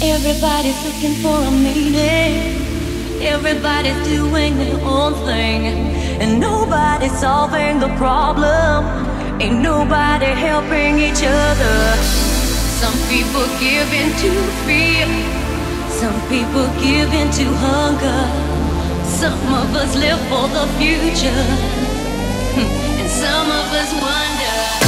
Everybody's looking for a meaning. Everybody's doing their own thing, and nobody's solving the problem. Ain't nobody helping each other. Some people give in to fear. Some people give in to hunger. Some of us live for the future, and some of us wonder.